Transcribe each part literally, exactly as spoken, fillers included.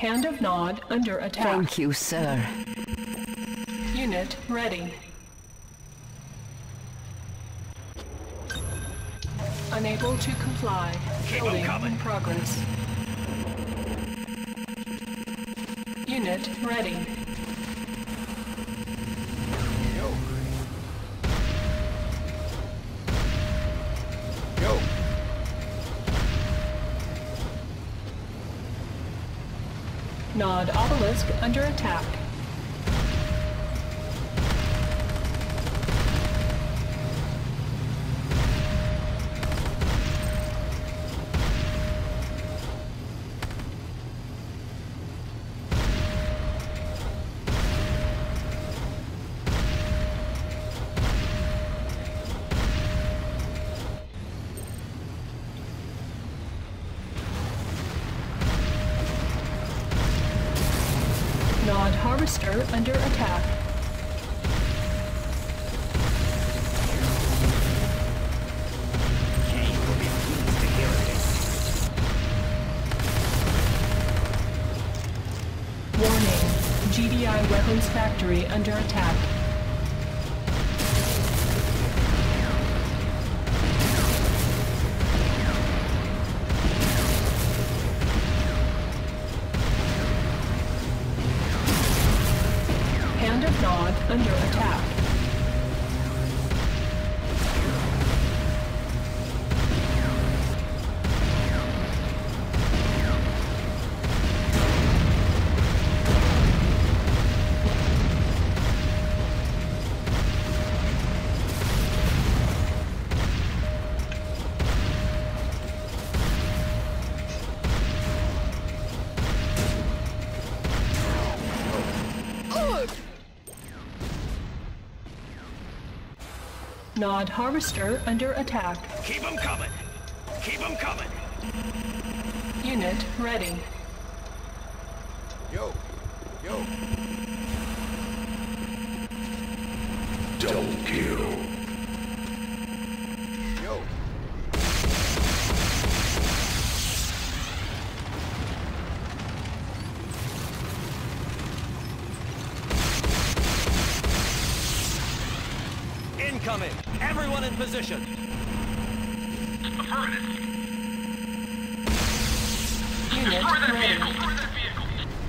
Hand of Nod under attack. Thank you, sir. Unit ready. Unable to comply. Building in progress. Unit ready. Yo. Yo. Nod obelisk under attack. Nod harvester under attack. King will be pleased to hear this. Warning. G D I weapons factory under attack. Hand of Nod under attack. Nod harvester under attack. Keep them coming. Keep them coming. Unit ready. Yo. Yo. Double kill. Yo. Incoming. Everyone in position. Affirmative. Unit Destroy that ready. vehicle. Destroy that vehicle.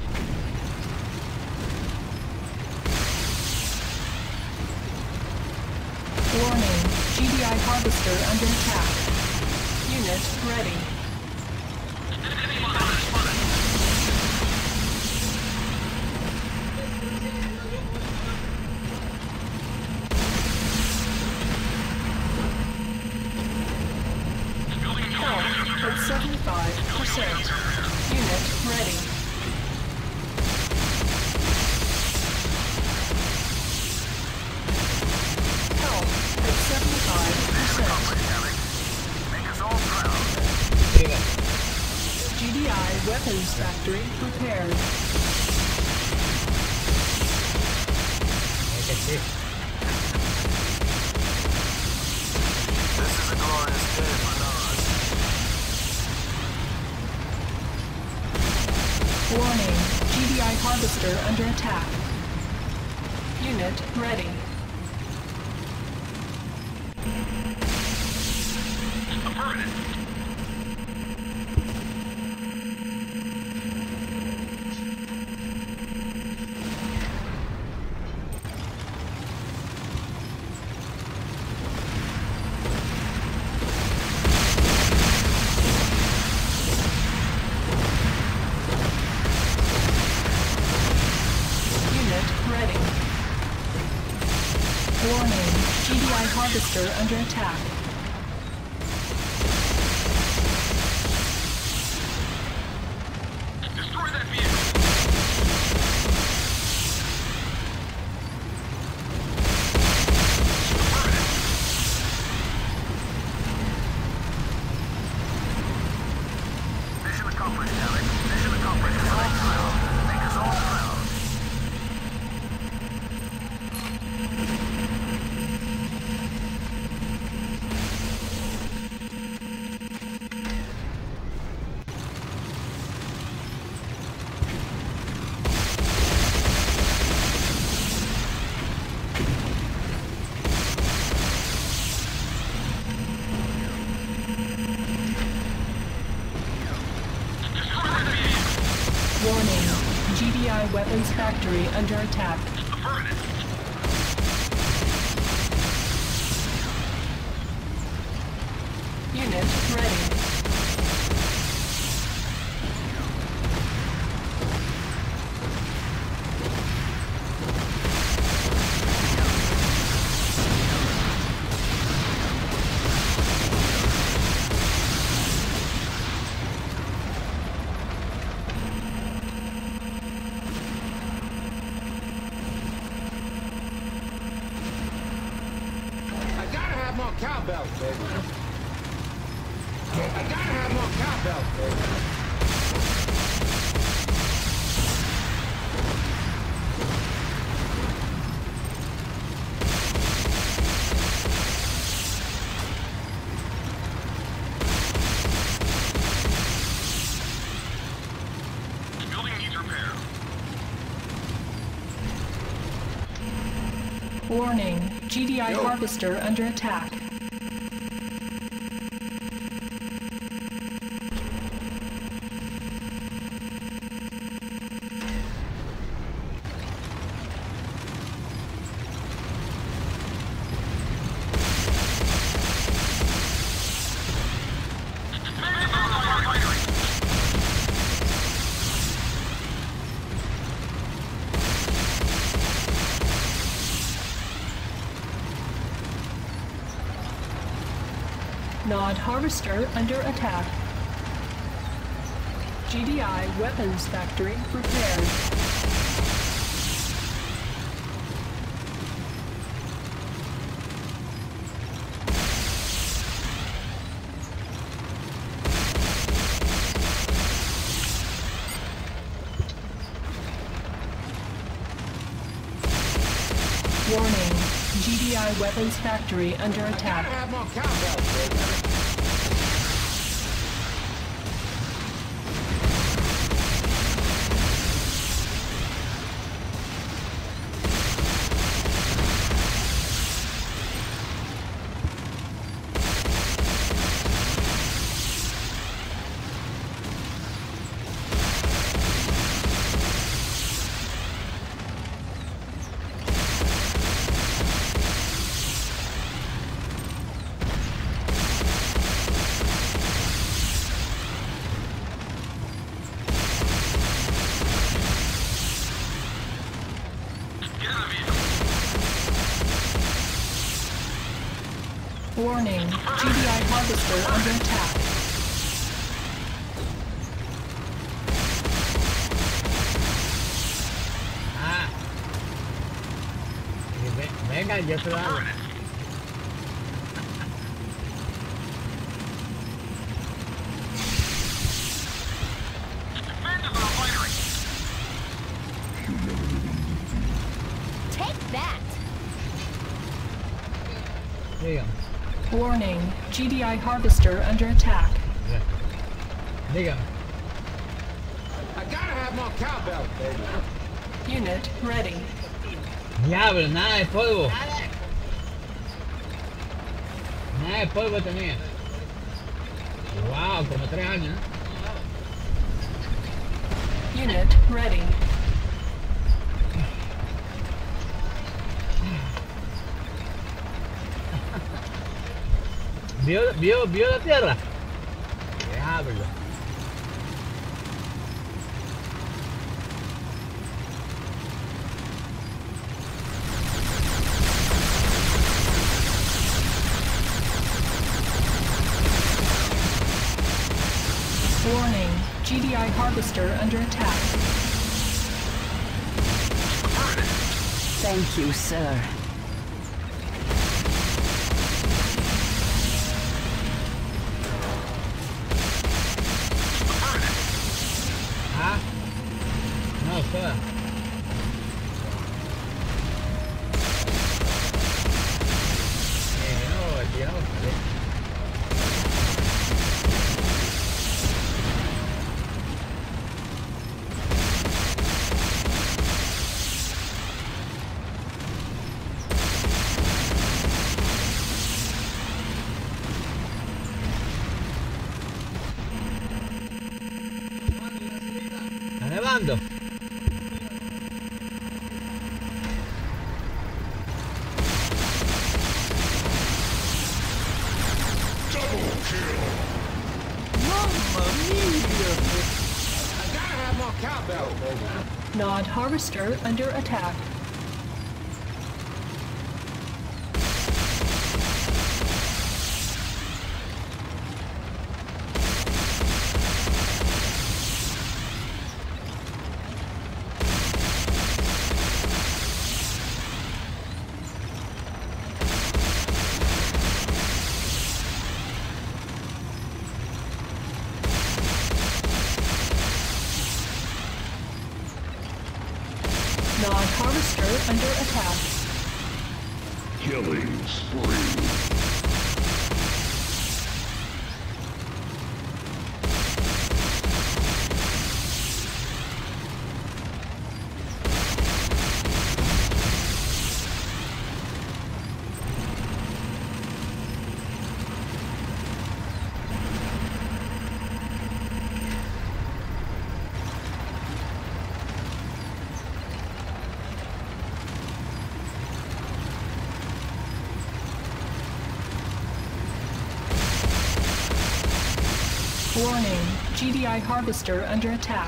Warning. G D I harvester under attack. Unit ready. Enemy spotted. Spotted. Building Health at seventy-five percent. Unit ready. Health at seventy-five percent. Make us all proud. G D I weapons factory prepared. This is a glorious day for Nod. Warning. G D I harvester under attack. Unit ready. Affirmative. Unit ready. Warning. G D I harvester under attack. Destroy that vehicle. Affirmative. Mission accomplished, Alex. Mission accomplished. Make us all proud. D I weapons factory under attack. Affirmative. Unit ready. I gotta have more cowbells, baby. I gotta have more cowbells, baby. Building needs repair. Warning, G D I Yo. harvester under attack. Nod harvester under attack. G D I weapons factory repaired. Warning, G D I weapons factory under I gotta attack. have more cowbells, baby. Warning, G D I harvester under attack. Ah. Venga, yo te lo hago. Take that! Dígame, Warning, G D I harvester under attack. dígame. I gotta have more cowbells, baby. Unit ready. Diablo, nada de polvo. Nada de polvo tenía. Wow, como tres años. ¿eh? Unit ready. ¿Vio, vio, vio la tierra? Diablo. Warning, G D I harvester under attack. Thank you, sir. Ah, no, espera. Eh, no, el tirado, ¿vale? Está nevando. immediately. I gotta have more cowbells, baby. Nod harvester under attack. Nod harvester under attack. Killing spree. Warning, G D I harvester under attack.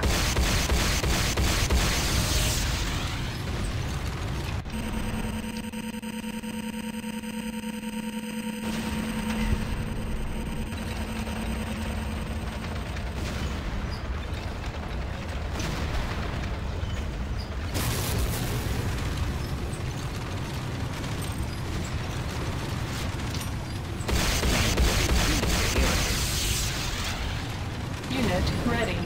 Unit ready.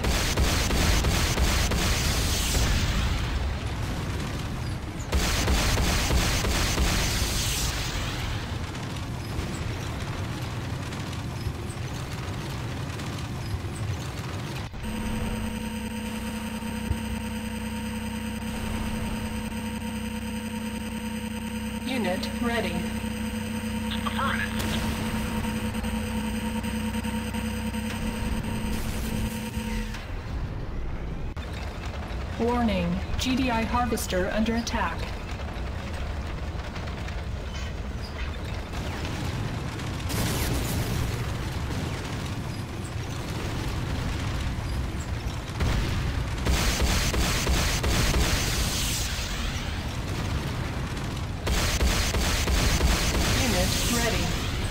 Unit ready. Warning, G D I harvester under attack. Unit ready.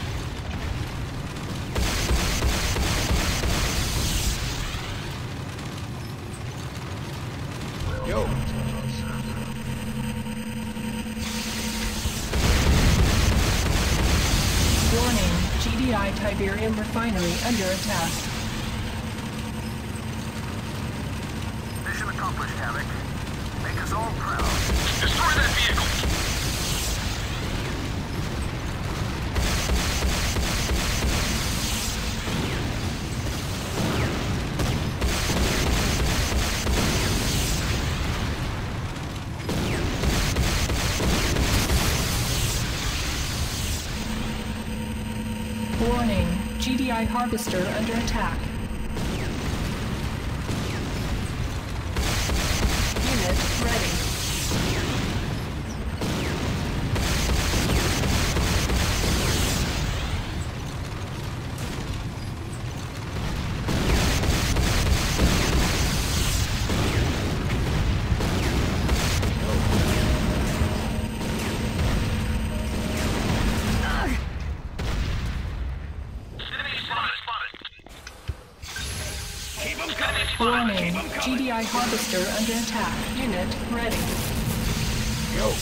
Yo. Warning, G D I Tiberium refinery under attack. Mission accomplished, Havoc. Make us all proud. Destroy that vehicle! Warning, G D I harvester under attack. Unit ready. Warning, G D I harvester under attack. Unit ready. Yo.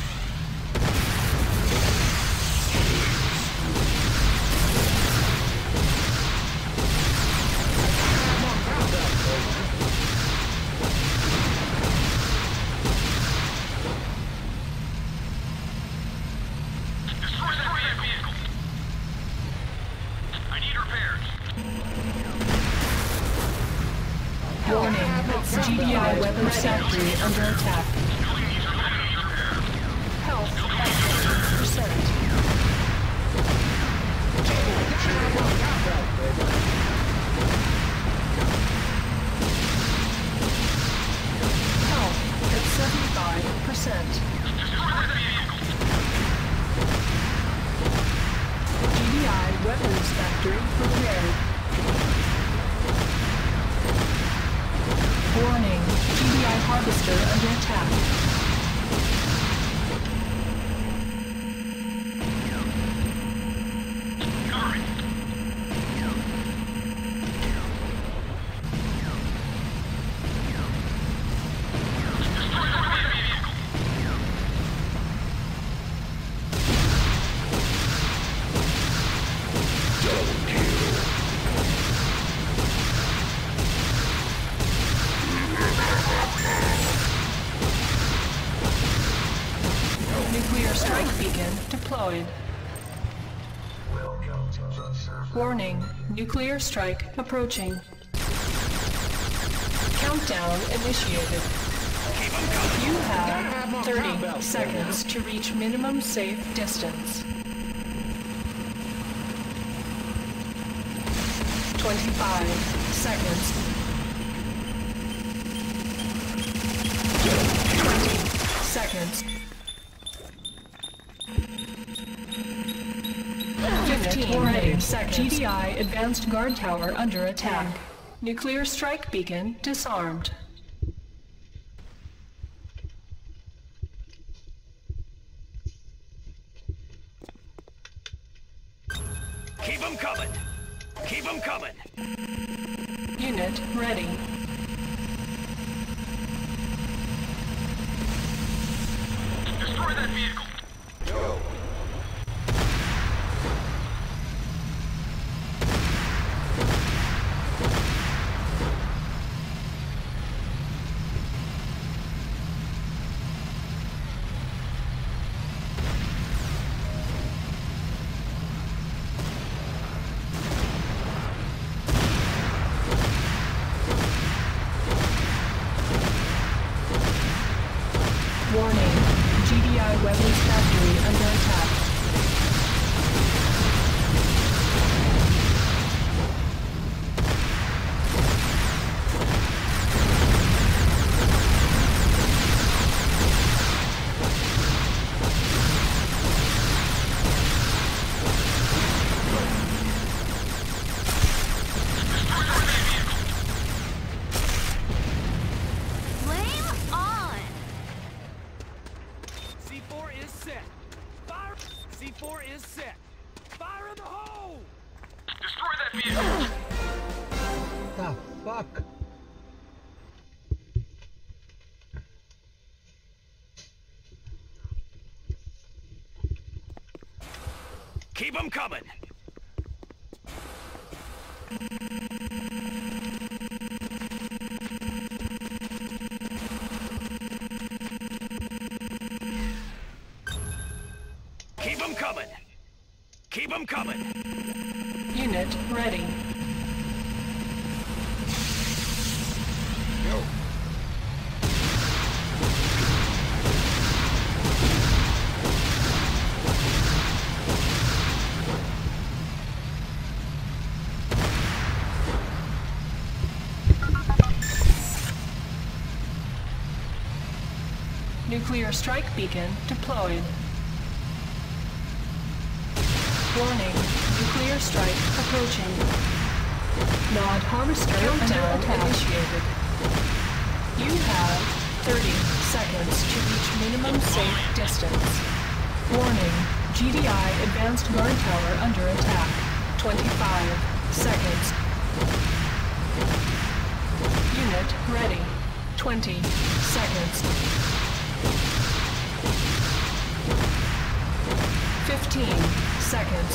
Destroy that vehicle! I need repairs. Warning, G D I weapons factory under attack. Health at fifty percent. Health at seventy-five percent. G D I weapons factory repaired. harvester under attack. Nuclear strike beacon deployed. Warning, nuclear strike approaching. Countdown initiated. You have thirty seconds to reach minimum safe distance. twenty-five seconds. twenty seconds. fifteen seconds. G D I advanced guard tower under attack. Nuclear strike beacon disarmed. Keep them coming. Keep them coming. Unit ready. Destroy that vehicle. Go. Warning, G D I weapons factory under attack. Flame on! C four is set. Fire! C four is set. Fire in the hole! Destroy that vehicle. The fuck? Keep them coming. Keep them coming. Keep them coming. Unit ready. Yo. Nuclear strike beacon deployed. Warning, nuclear strike approaching. Nod harvester countdown initiated. You have thirty seconds to reach minimum safe distance. Warning, G D I advanced guard tower under attack. twenty-five seconds. Unit ready. twenty seconds. fifteen seconds.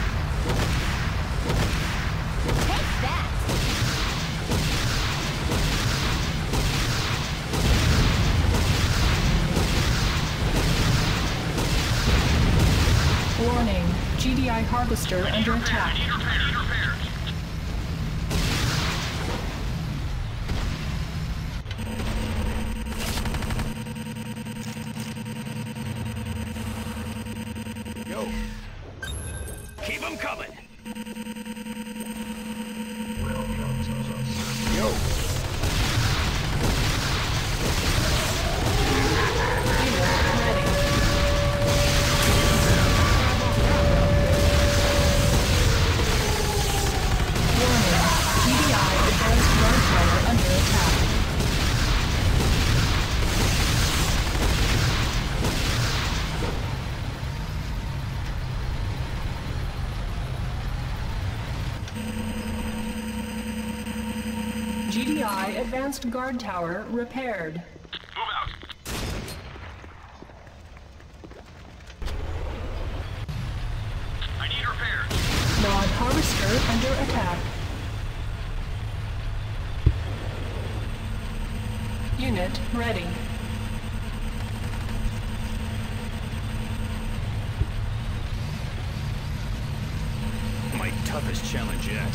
Take that! Warning, G D I harvester under attack. Need repair, need repairs. Yo. Keep them coming. Yo. Unit ready. G D I Advanced Guard Tower repaired. Move out. I need repairs. Mod Harvester under attack. Unit ready. My toughest challenge yet.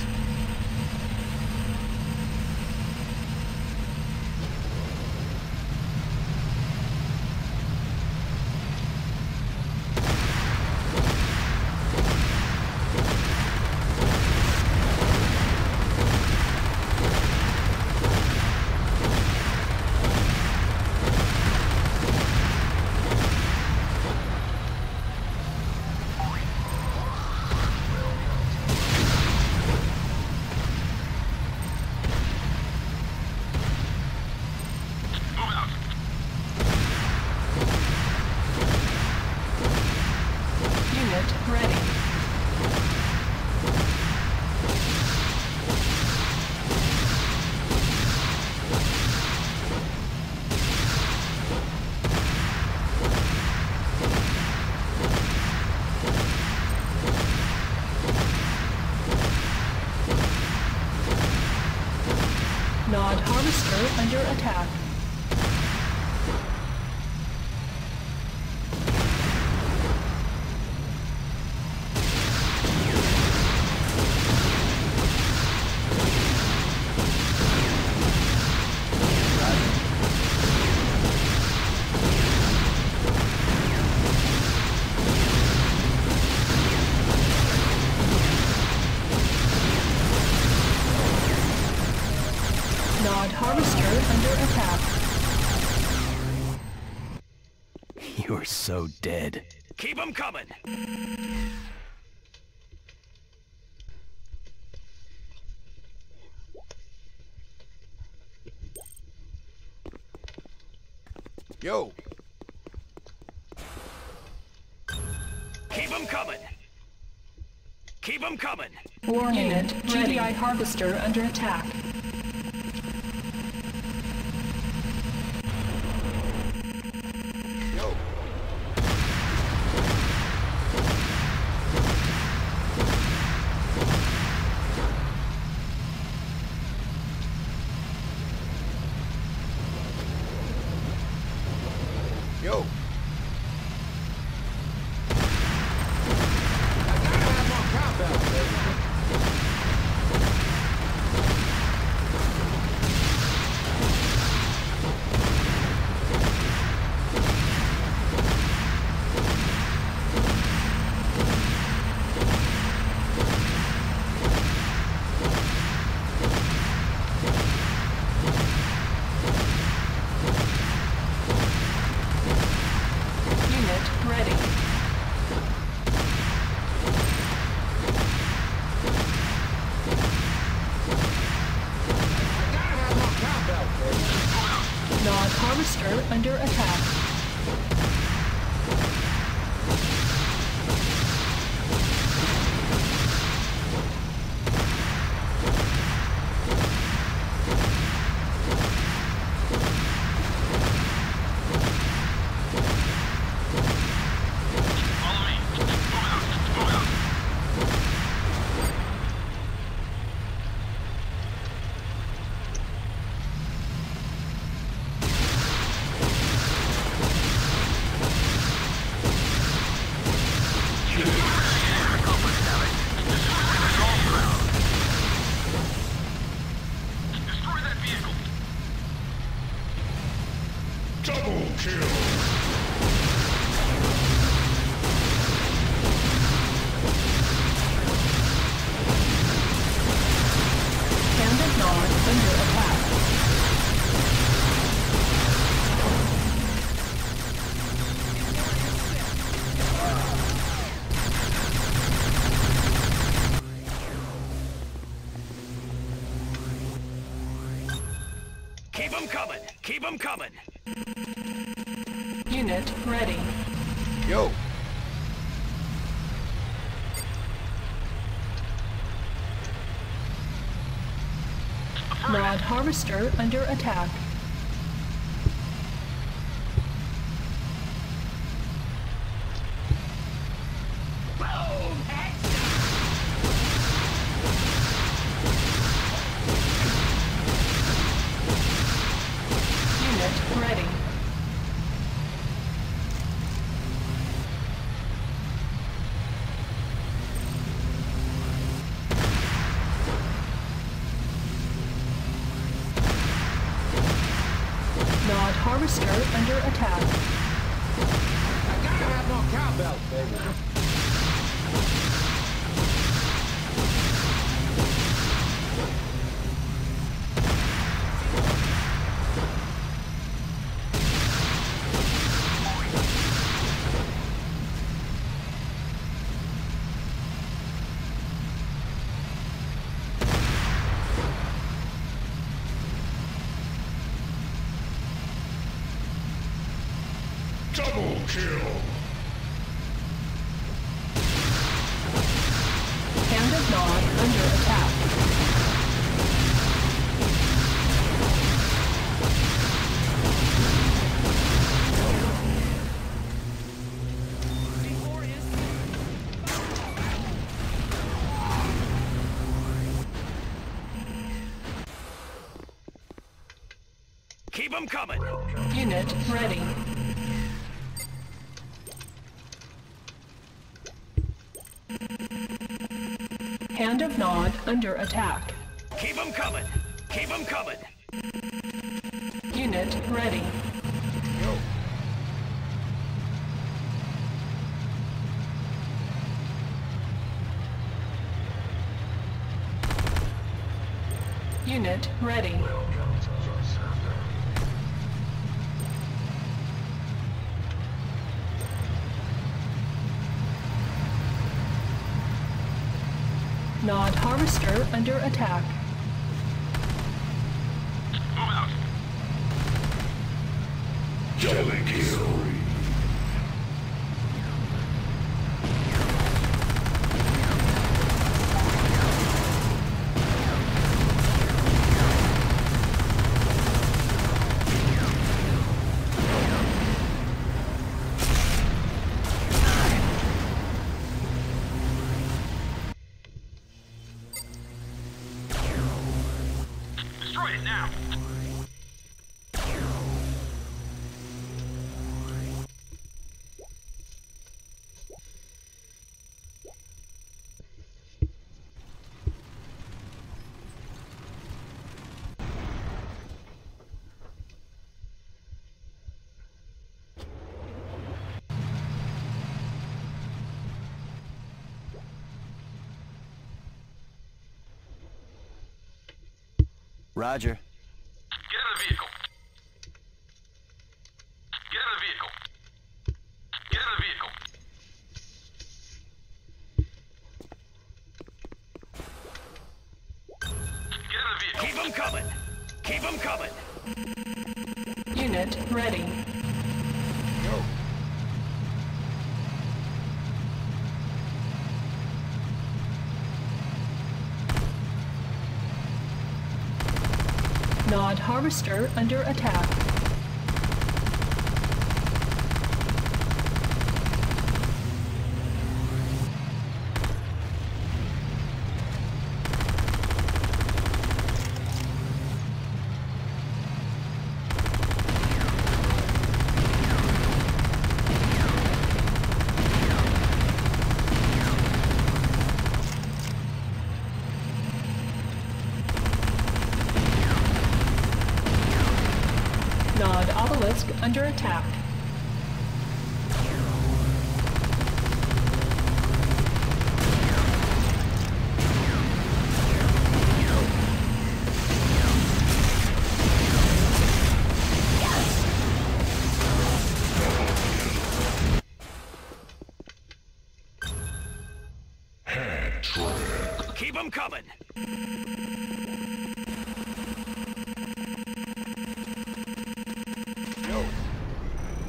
Nod Harvester under attack. Nod Harvester under attack. You're so dead. Keep them coming! Yo! Keep them coming! Keep them coming! Warning. Unit G D I Harvester under attack. Yo! Yo! I gotta have my combat, baby. Unit ready. I gotta have my combat, baby. Nod Harvester under attack. Follow me. Move out. Move out. Destroy that vehicle. Double kill! Standard Nod under attack. Keep them coming! Keep them coming! Unit ready. Yo! Nod harvester under attack. Unit ready. Nod harvester under attack. I gotta have more cowbell, baby. Double kill! Hand of Nod under attack. C four is keep them coming. Unit ready. Hand of Nod under attack. Keep them coming. Keep them coming. Unit ready. Yo. Unit ready. Nod harvester under attack. Move out. Double kill! Destroy it now. Roger. Get in the vehicle. Get in the vehicle. Get in the vehicle. Get in the vehicle. Keep them coming. Keep them coming. Unit ready. Yo. Nod harvester under attack. Nod obelisk under attack. Keep them coming. Yo.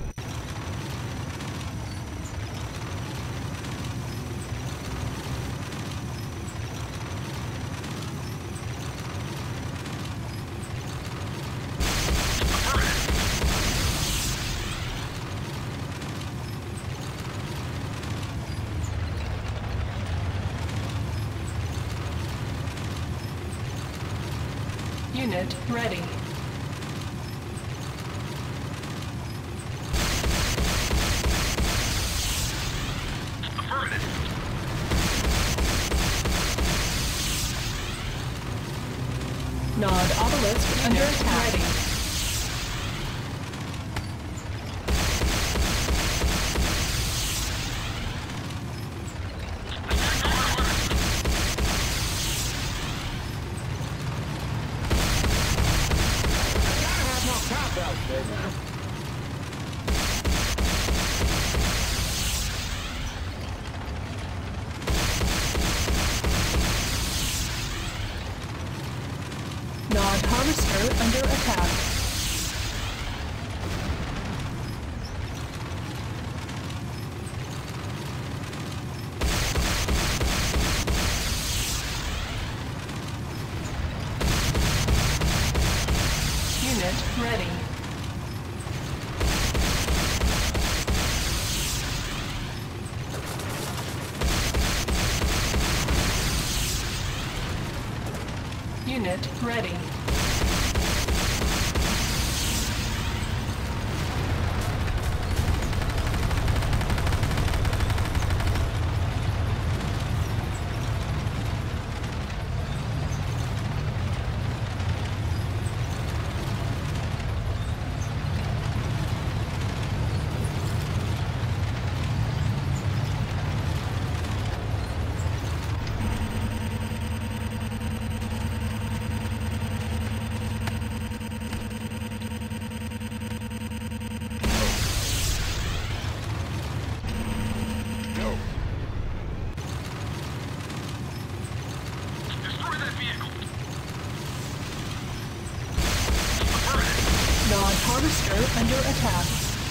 Unit ready. Affirmative. Nod obelisk under attack. Ready. Nod harvester under attack. Unit ready. Unit ready. Nod harvester under attack.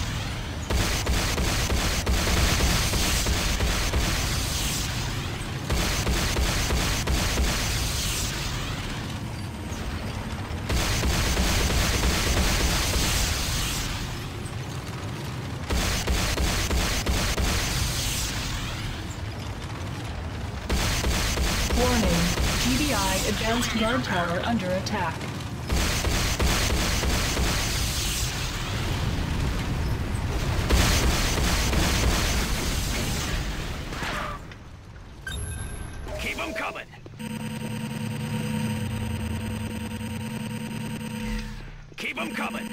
Warning, G D I advanced guard tower under attack. Keep them coming. Keep them coming.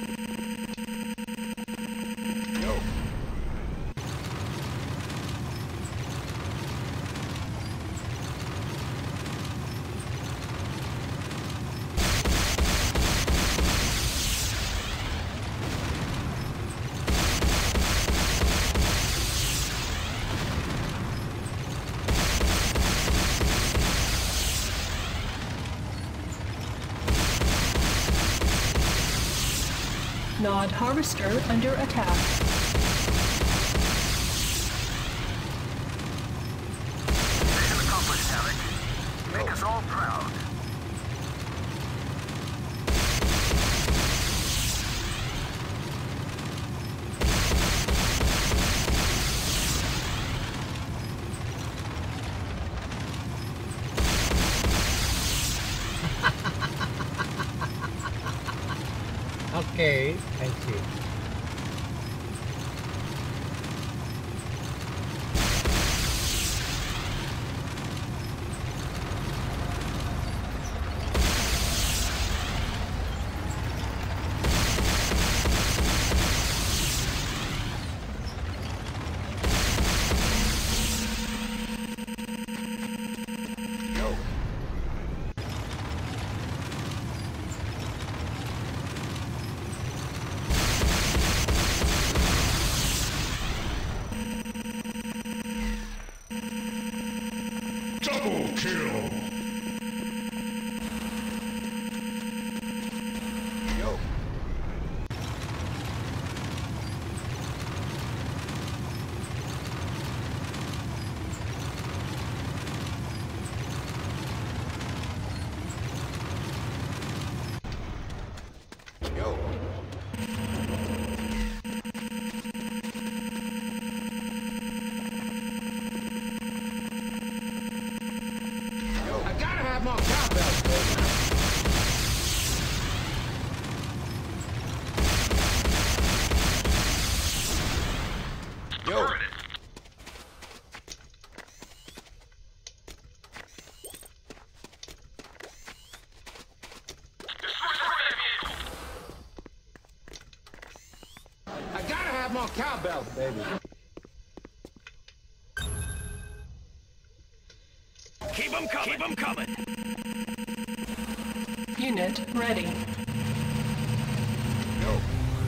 Nod harvester under attack. Mission accomplished, Alec. Make us all proud. Okay, I see. Double kill! I gotta have more cowbells, baby. on cowbell, baby. Keep them coming. Keep them coming. Unit ready. Go.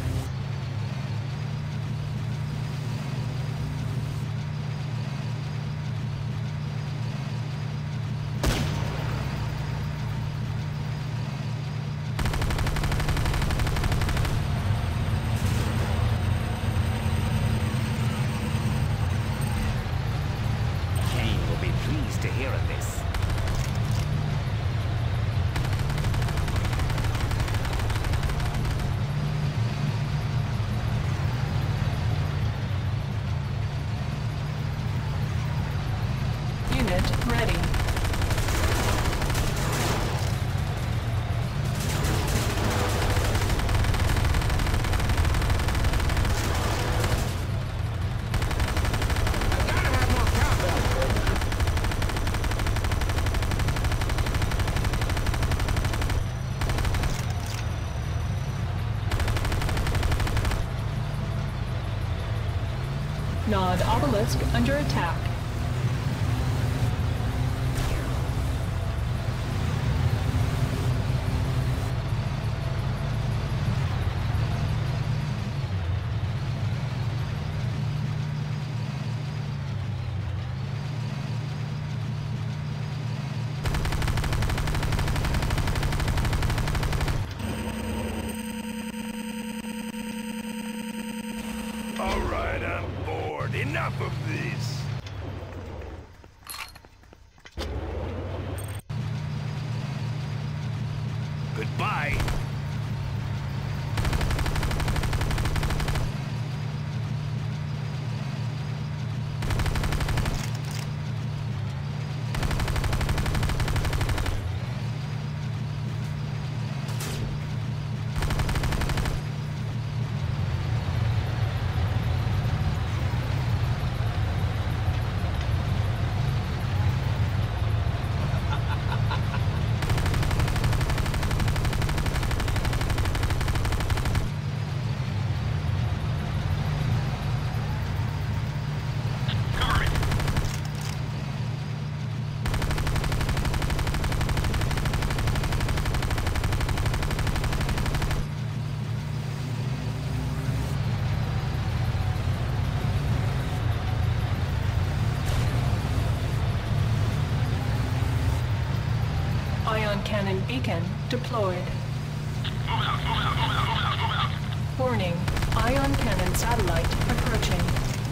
To hear of this. Unit ready. Nod obelisk under attack. All right, I'm bored. Enough of this. Goodbye. Ion cannon beacon deployed. Warning, ion cannon satellite approaching.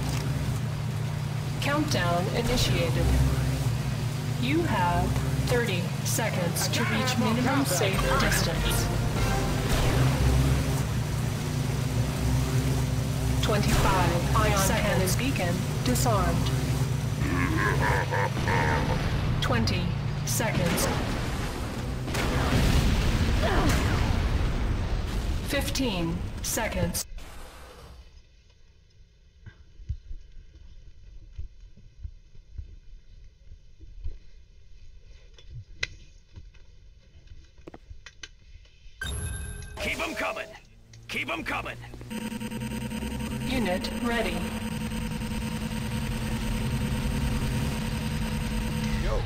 Countdown initiated. You have thirty seconds to reach minimum safe distance. twenty-five. Ion cannon beacon disarmed. twenty seconds. fifteen seconds. Keep them coming. Keep them coming. Unit ready. Go.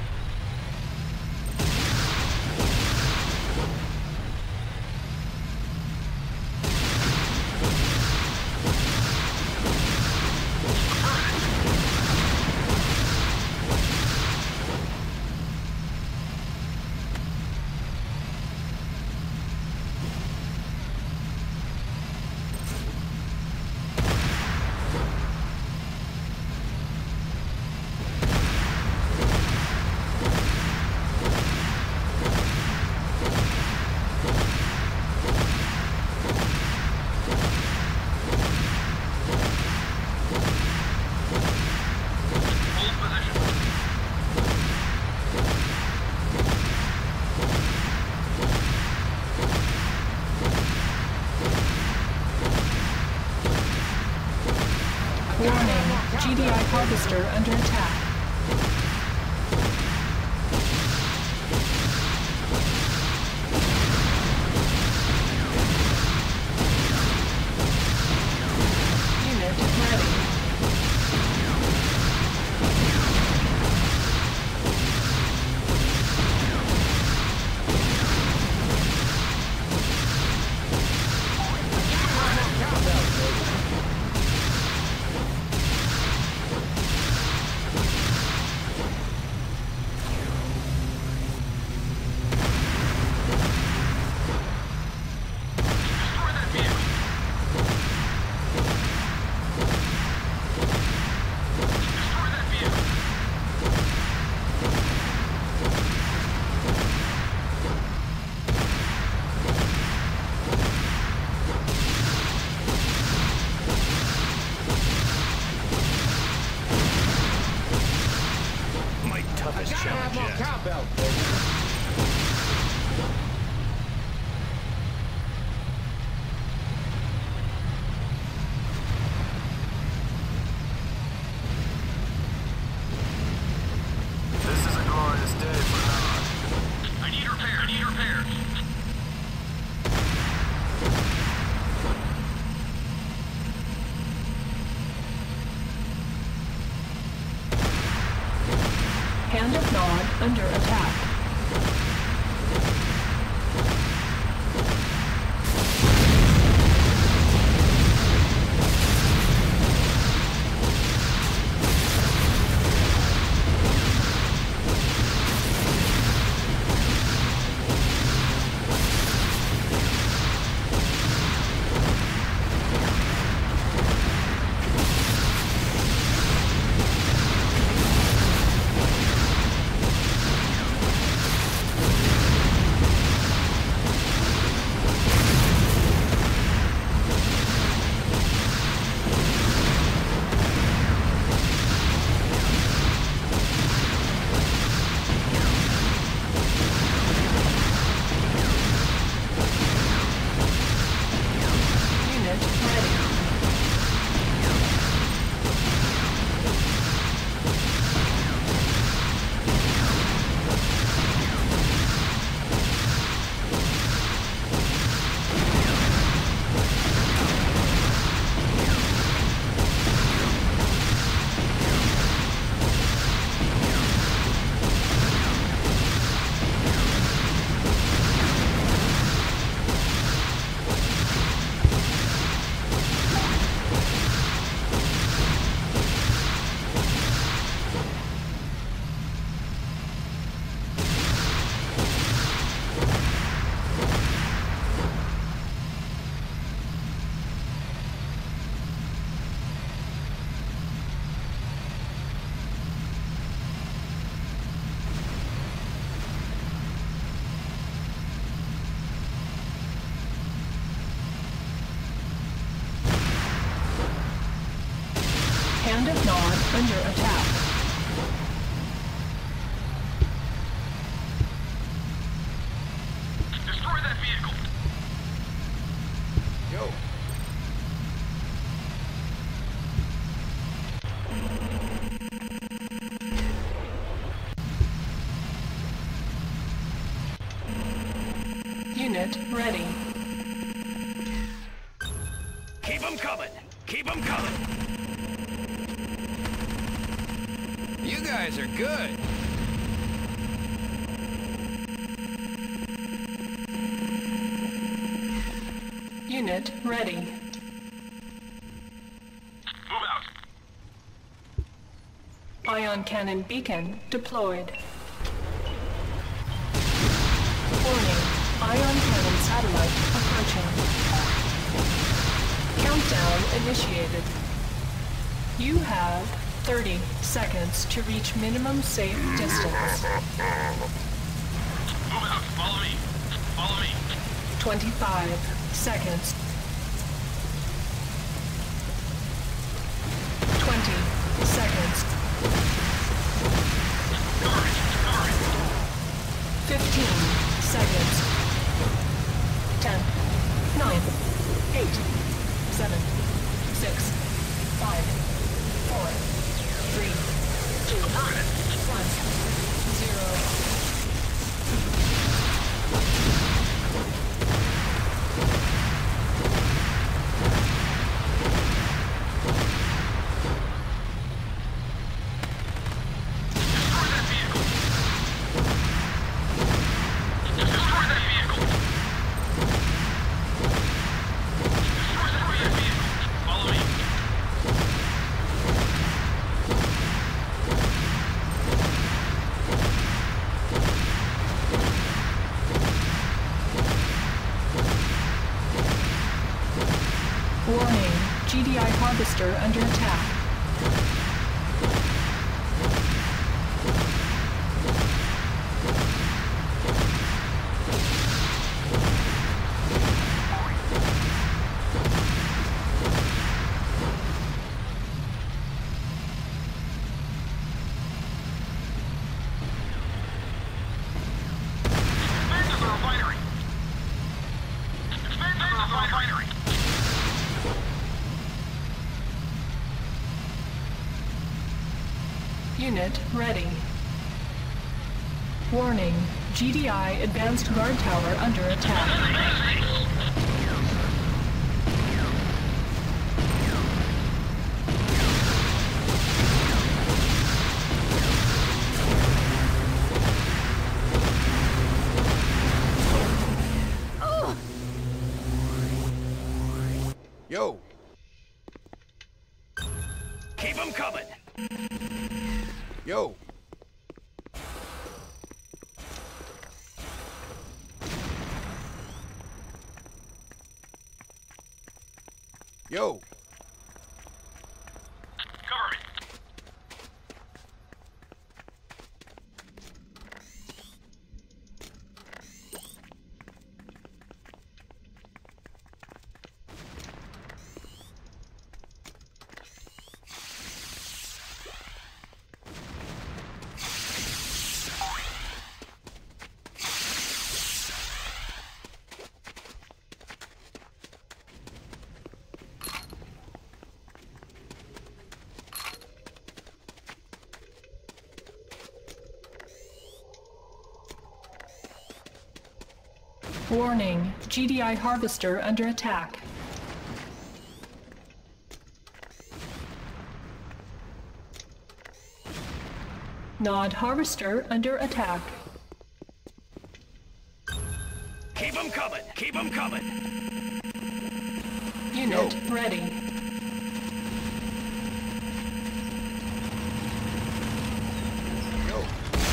Warning, G D I harvester under attack. Unit under attack. Hand of Nod under attack. Destroy that vehicle. Yo. Unit ready. Keep them coming. Keep them coming. You guys are good. Unit ready. Move out. Ion cannon beacon deployed. Warning. Ion cannon satellite approaching. Countdown initiated. You have thirty seconds to reach minimum safe distance. Move out. Follow me. Follow me. twenty-five seconds. twenty seconds. Cover it. Cover it. fifteen seconds. ten, nine, eight, seven, six, five, four, three, two, one, zero. Destroy that vehicle. Destroy that vehicle. Destroy that vehicle. Follow me. Warning. G D I harvester under attack. Expand the refinery. Expand the refinery. Unit ready. Warning. G D I advanced guard tower under attack. Yo. Keep them coming. Yo. Yo. Cover me. Warning, G D I harvester under attack. Nod harvester under attack. Keep them coming. Keep them coming. Unit Yo. ready. Yo.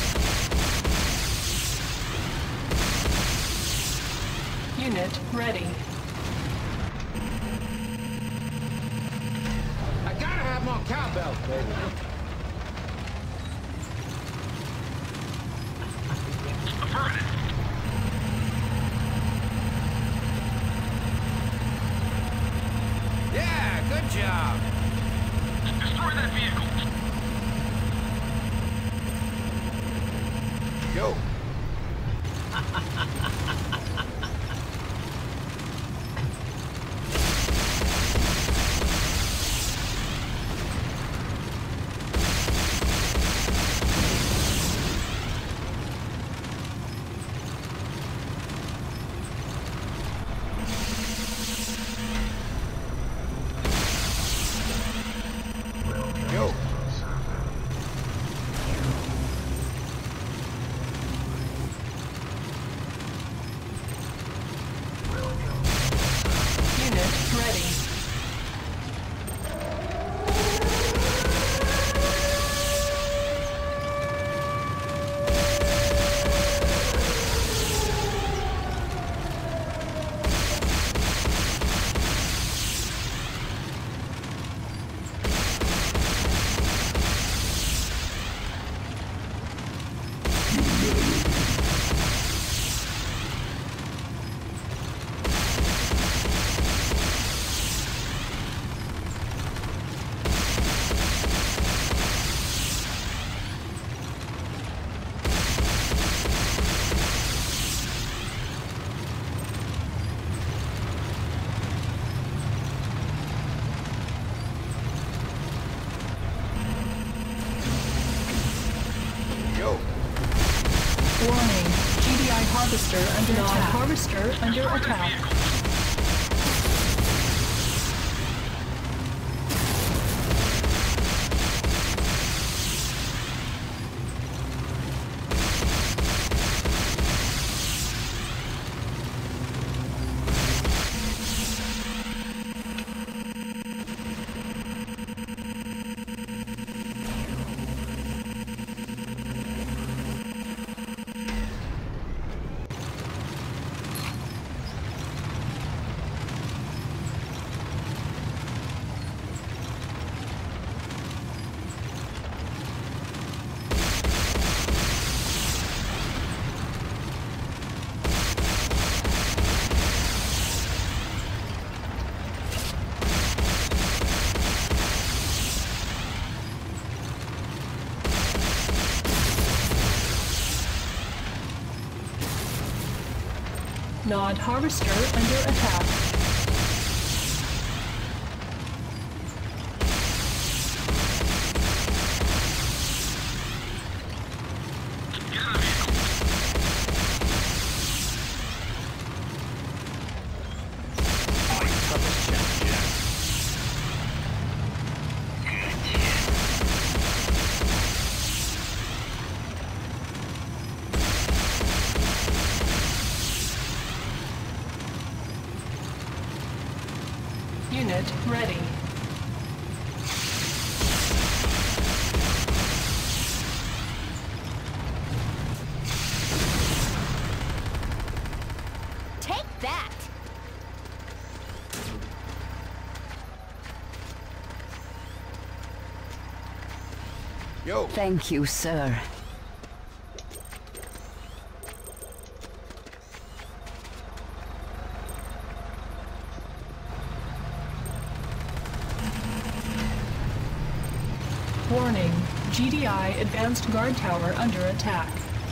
Unit ready. I gotta have more cowbells, baby. Affirmative. Yeah, good job. Destroy that vehicle. Yo. Yo. Unit ready. Yo. Warning, G D I harvester under attack. Nod harvester under attack. Nod harvester under attack. Get in the vehicle. Unit ready. Take that! Yo. Thank you, sir. Warning, G D I advanced guard tower under attack.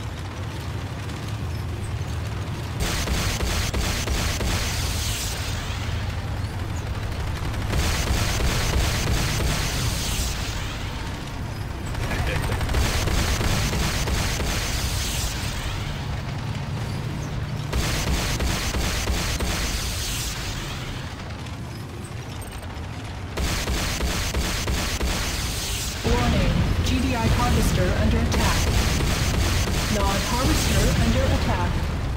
G D I harvester under attack. Nod harvester under attack.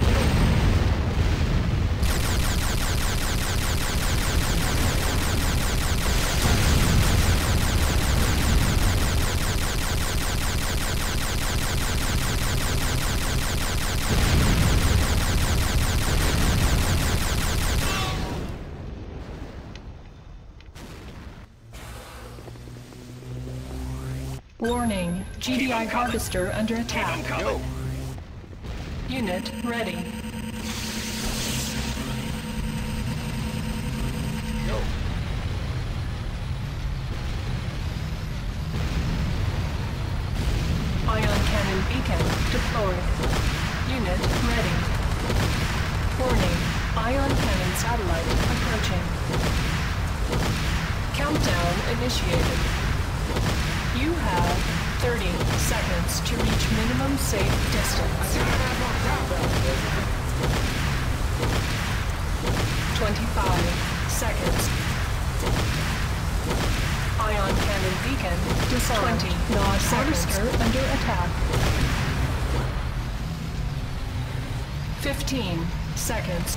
Warning, G D I harvester under attack. Yo. Unit ready. Yo. Ion cannon beacon deployed. Unit ready. Warning, ion cannon satellite approaching. Countdown initiated. You have thirty seconds to reach minimum safe distance. twenty-five seconds. Ion cannon beacon disarmed. twenty Nod harvester under attack. fifteen seconds.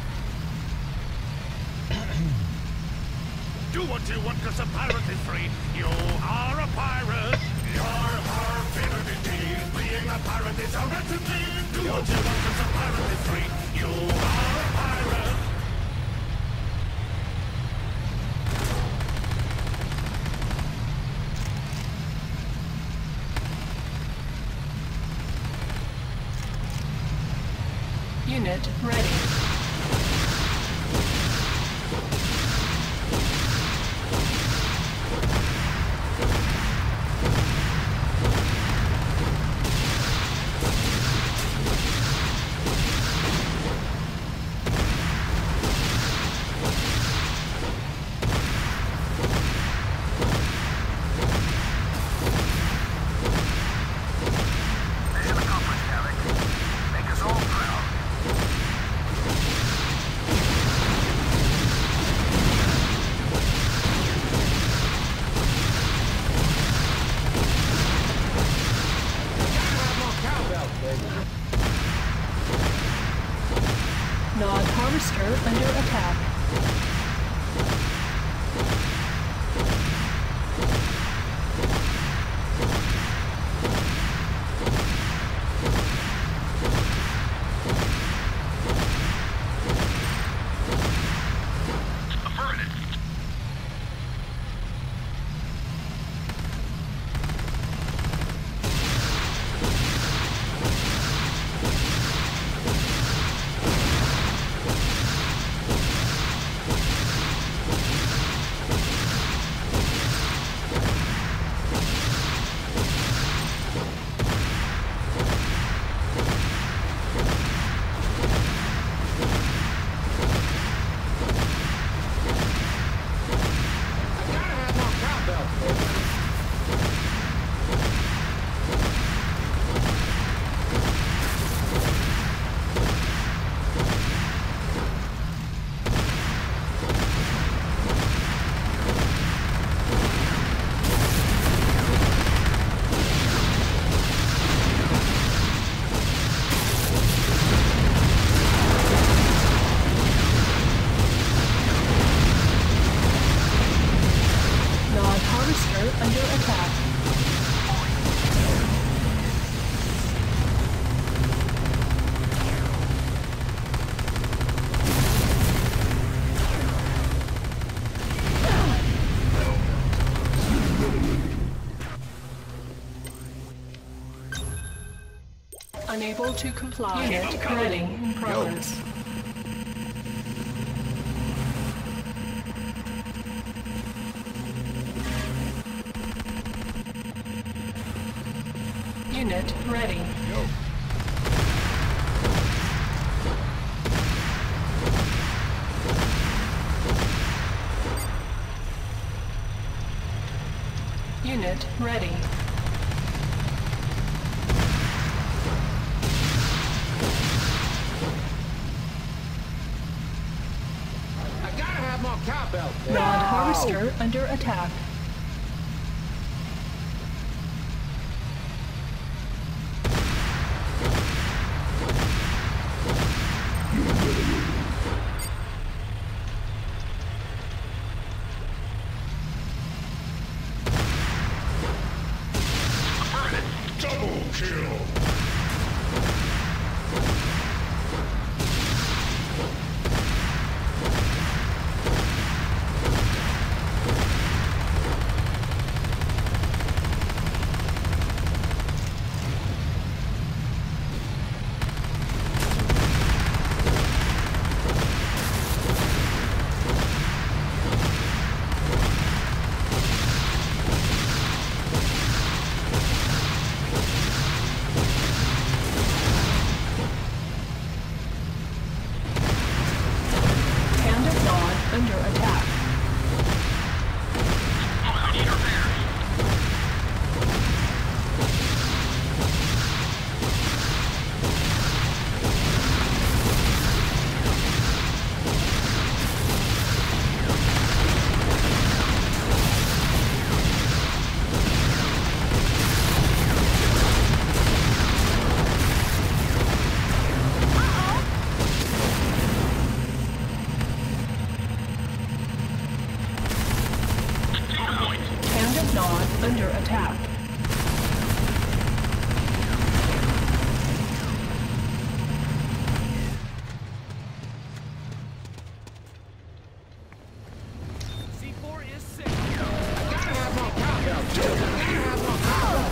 Do what you want, cause a pirate is free. You are a pirate. You're our favorite indeed. Being a pirate is a recipe. Do what you want, cause a pirate is free. You are a pirate. Unit ready. Mission accomplished, Alec. Make us all proud. Nod harvester under attack. Affirmative. unable to comply. Unit ready in progress. Unit ready. Go. Unit ready. I gotta have more cowbell. Rod harvester under attack. Double kill. Under attack. Under attack. C four is sick. I gotta have more cowbell. I gotta have more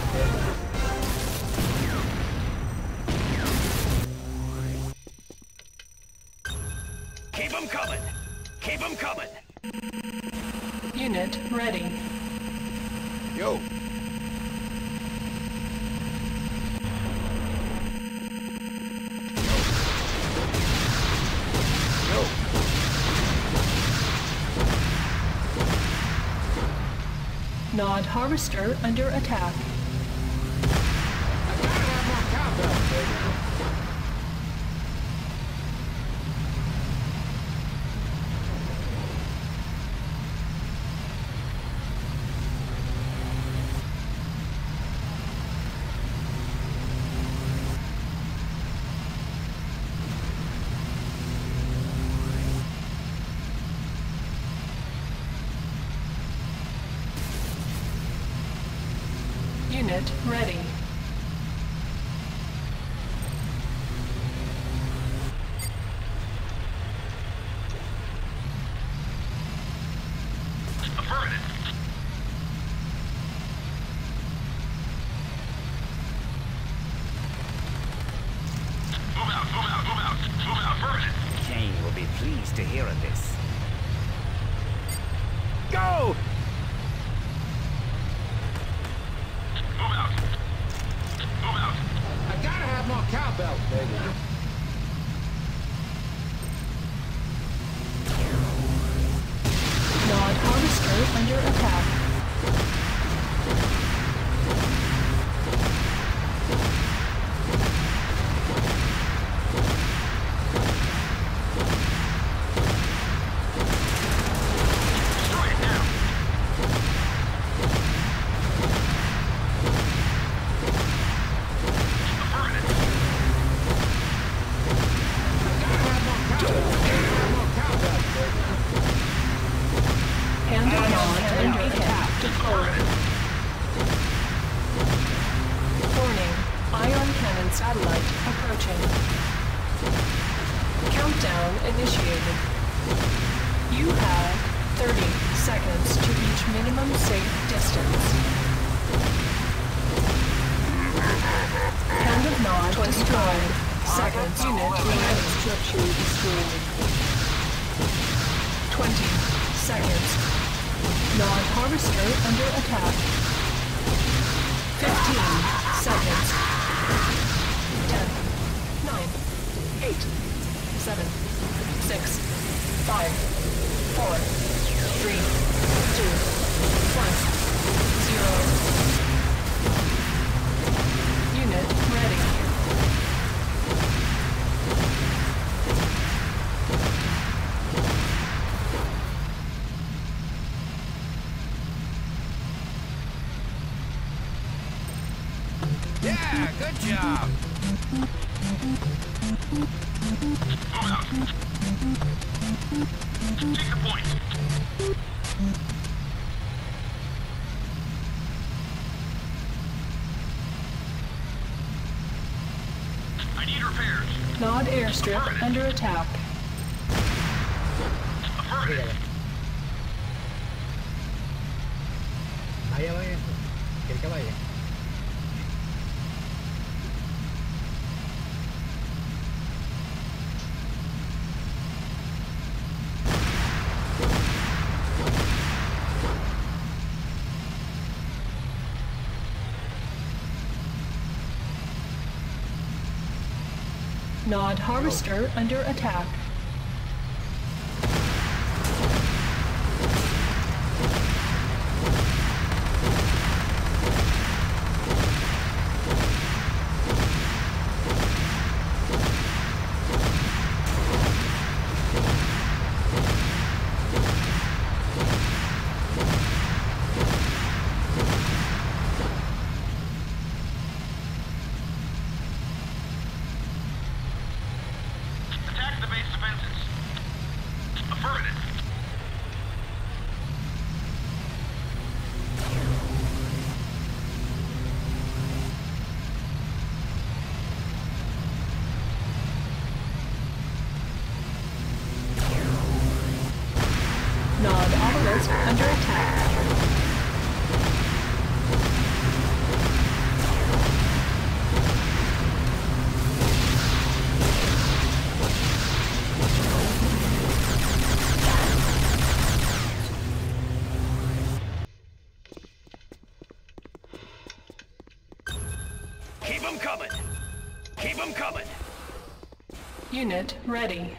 cowbell. Keep them coming. Keep them coming. Unit ready. Yo. Yo. Nod harvester under attack. I gotta have more cowbell, baby. Unit ready. Affirmative. Move out, move out, move out, move out, affirmative. Kane will be pleased to hear of this. Go! Move out. Move out. I gotta have more cowbell, baby. Nod harvester under attack. Destroy it now. satellite approaching. Countdown initiated. You have thirty seconds to reach minimum safe distance. of Nod destroyed. Seconds. Unit ready. Structure destroyed. twenty seconds. Nod harvester under attack. fifteen seconds. ten, nine, eight, seven, six, five, four, three, two, one, zero. Unit ready. Yeah, good job. Move out. Take the point. I need repairs. Nod airstrip under attack. Affirmative. Vaya, vaya. ¿Quiere que vaya? Nod harvester under attack. Attack the base defenses. Affirmative. Nod obelisk under attack. Keep them coming. Keep them coming. Unit ready.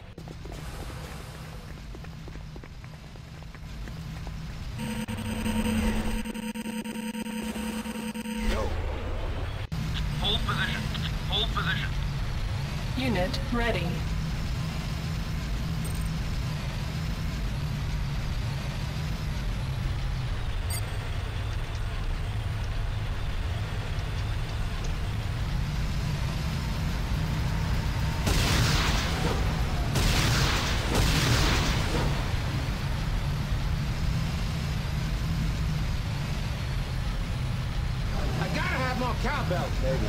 Hold position. Hold position. Unit ready. I gotta have more cowbell, baby.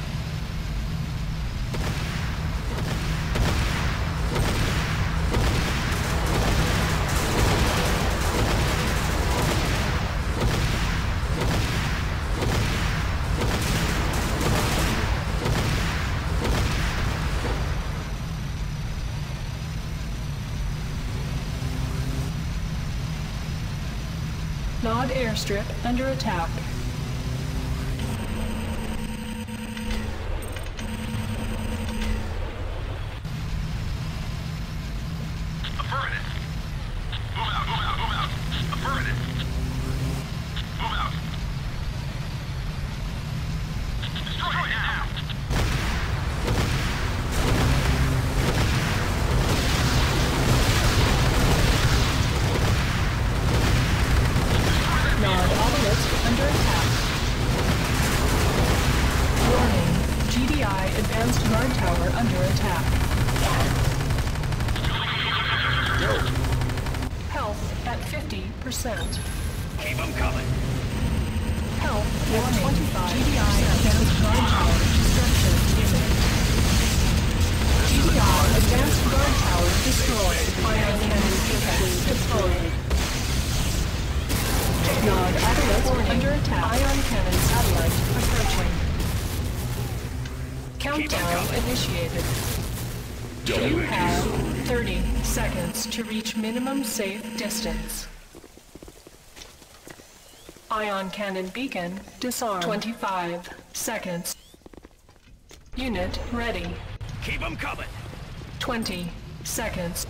Nod airstrip under attack. Affirmative. Move out, move out, move out. Affirmative. Move out. Destroy it now. Nod obelisk under attack. Warning. G D I advanced guard tower under attack. Health at fifty percent. Keep them coming. Health at twenty-five percent. G D I advanced guard tower destruction imminent. G D I advanced guard tower destroyed. Ion cannon systems deployed. Nod obelisk under attack. Ion cannon satellite approaching. Countdown initiated. You have thirty seconds to reach minimum safe distance. Ion cannon beacon disarmed. twenty-five seconds. Unit ready. Keep them coming. twenty seconds.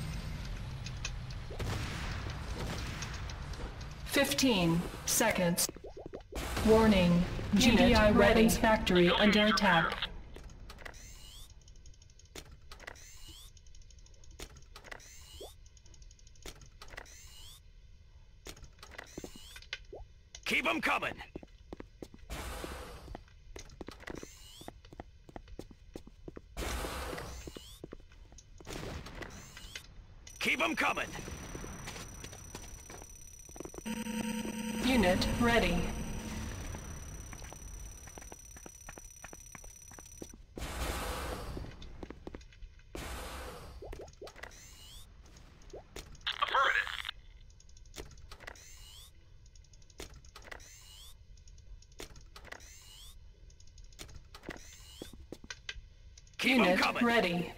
fifteen seconds. Warning. G D I weapons factory under attack. Keep them coming. Keep them coming. Unit ready. Keep 'em Unit coming. ready.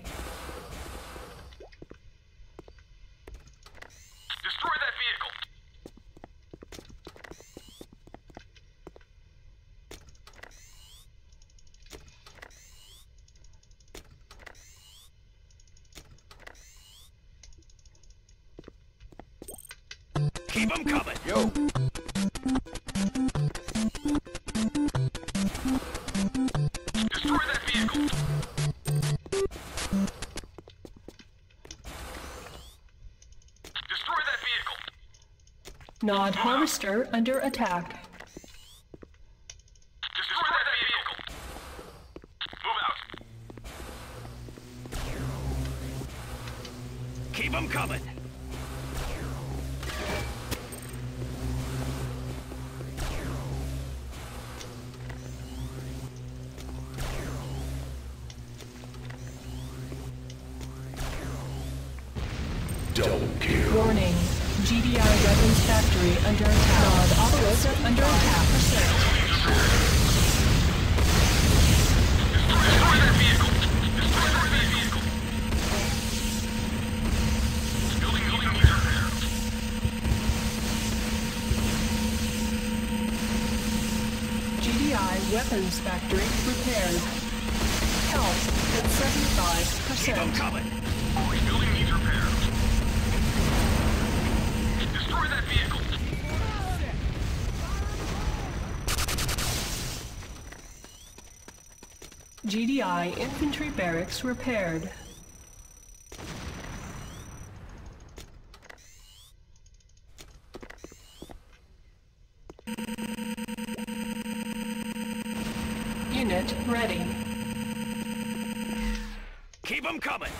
Destroy that vehicle. Keep them coming. Yo. Destroy that vehicle. Destroy that vehicle. Nod harvester under attack. Destroy that vehicle. Move out. Keep them coming. Warning. G D I weapons factory under attack. Nod obelisk under attack. Destroy that vehicle. Destroy that vehicle. Building, building needs repair. G D I weapons factory repaired. Health at seventy-five Keep them percent. coming. Building needs repair. Destroy that vehicle. G D I infantry barracks repaired. Unit ready. Keep them coming.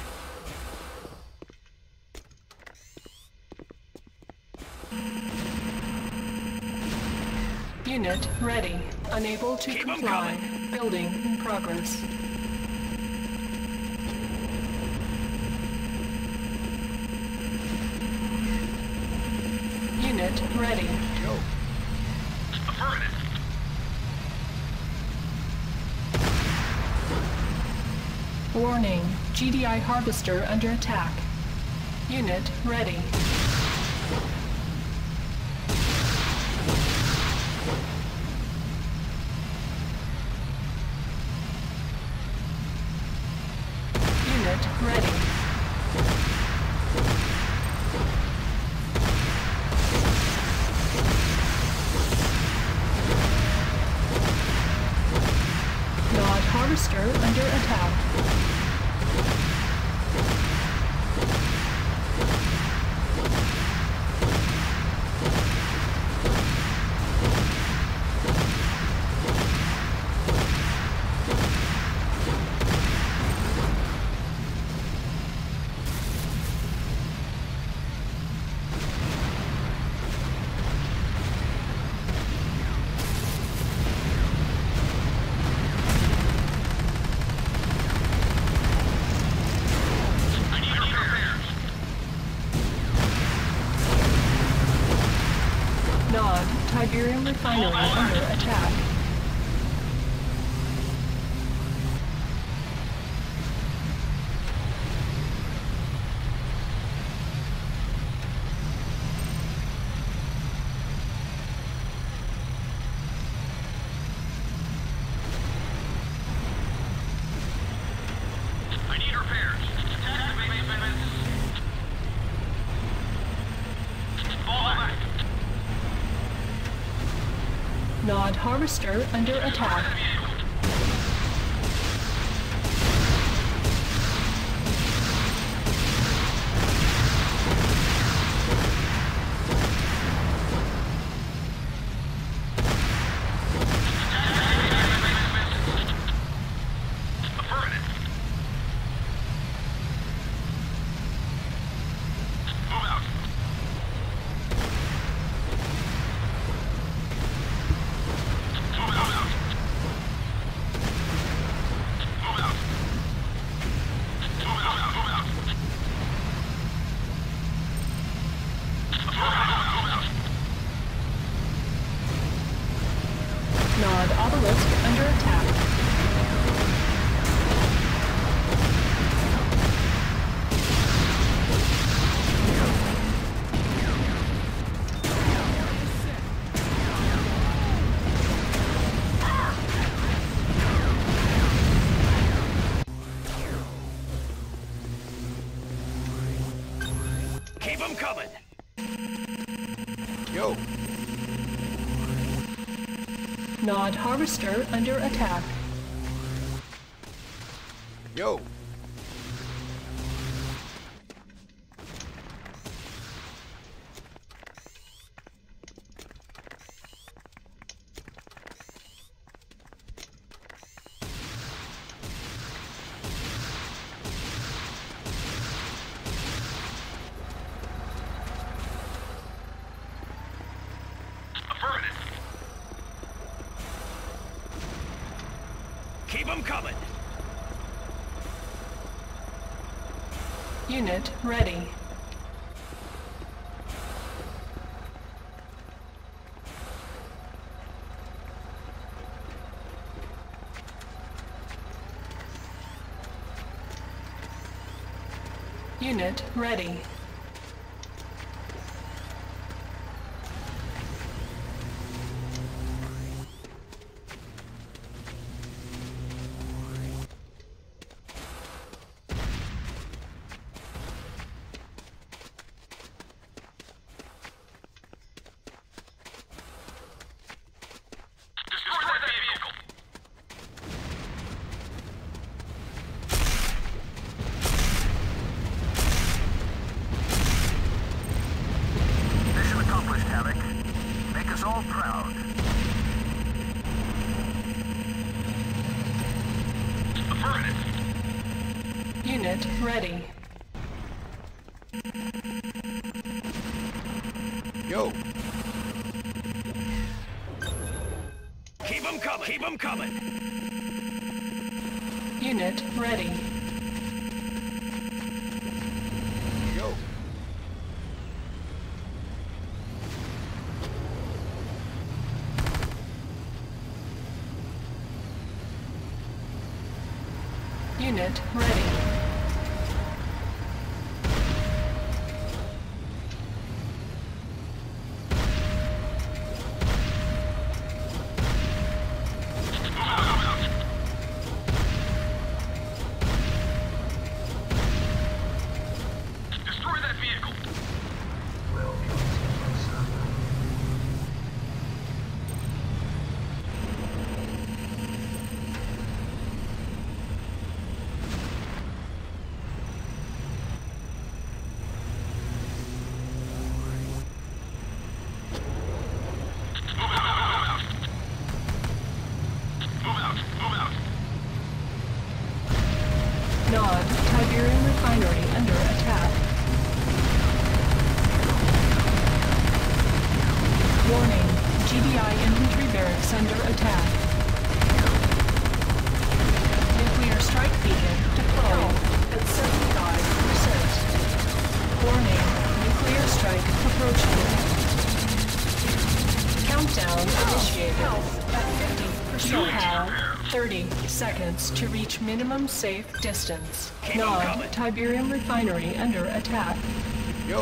Unit ready. Unable to Keep 'em comply. Building in progress. Unit ready. Affirmative. Warning. G D I harvester under attack. Unit ready. Unit ready. Nod harvester under attack. I need repairs. Nod Tiberium refinery under attack. Nod harvester under attack. Nod obelisk under attack. Keep 'em coming. Yo. Nod harvester under attack. Yo. Keep 'em coming. Unit ready. Unit ready. Unit ready. Yo. Keep 'em coming. Keep 'em coming. Unit ready. Yo. Unit ready. Nod Tiberium refinery under attack. Warning, G B I infantry barracks under attack. Nuclear strike beacon deployed at seventy-five percent. Warning, nuclear strike approaching. Countdown initiated. Health at fifty percent. You have thirty seconds to reach minimum safe distance. Nod Tiberium refinery under attack. Yo.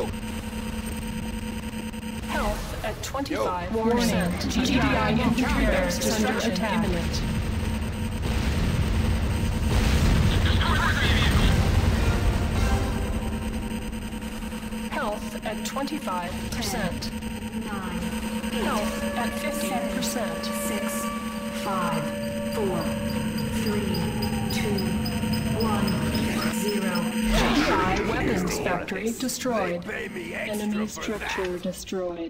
Health at twenty-five Yo. percent. G B I infantry barracks under attack. Imminent. Health at twenty-five percent. Nine. Health at fifteen percent. Six, five, four, three, two, one, zero. G D I weapons factory destroyed. Pay me extra Enemy for structure destroyed.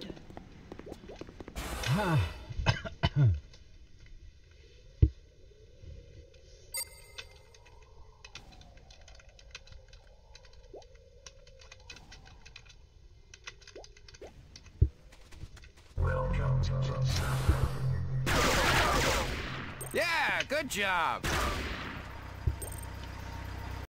Yeah, good job.